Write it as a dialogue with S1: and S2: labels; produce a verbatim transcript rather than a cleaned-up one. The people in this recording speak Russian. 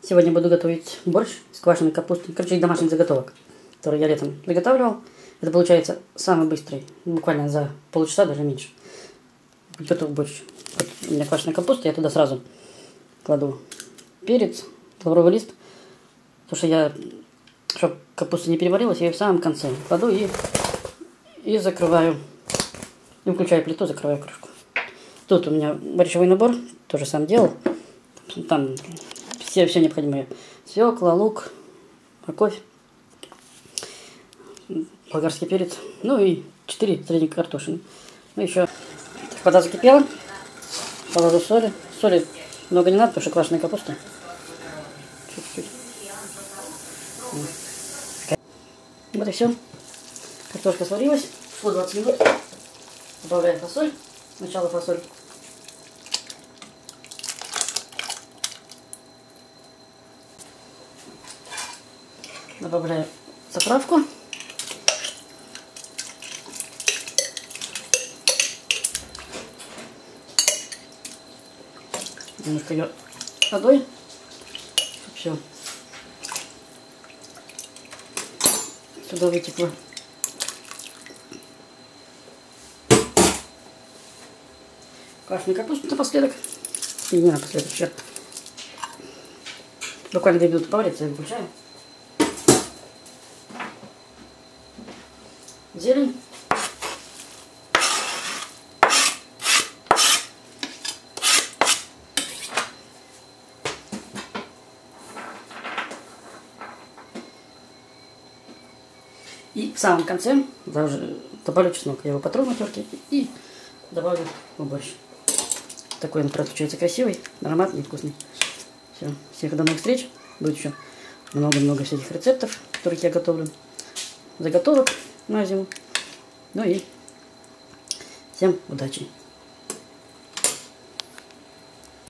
S1: Сегодня буду готовить борщ с квашеной капустой. Короче, из домашних заготовок, которые я летом заготавливал. Это получается самый быстрый, буквально за полчаса, даже меньше. Готов борщ. Вот у меня квашеная капуста, я туда сразу кладу перец, лавровый лист. Потому что я, чтобы капуста не переварилась, я ее в самом конце кладу и, и закрываю. И включаю плиту, закрываю крышку. Тут у меня борщевой набор, тоже сам делал. Там все, все необходимые: свекла, лук, морковь, болгарский перец, ну и четыре средних картошины. Ну еще вода закипела, положу соли. Соли много не надо, потому что квашеная капуста. Чуть-чуть. Вот и все. Картошка сварилась. Шло двадцать минут. Добавляю фасоль. Сначала фасоль. Добавляю заправку. Немножко ее водой. Все. Сюда вытекло. Квашеную капусту напоследок. И не напоследок еще. Буквально две минуты поварится, я выключаю. Зелень. И в самом конце добавлю чеснок. Я его потру на терке и добавлю в борщ. Такой он получается красивый, ароматный и вкусный. Все. Всех до новых встреч. Будет еще много-много всяких рецептов, которых я готовлю. Заготовок на зиму. Ну и всем удачи.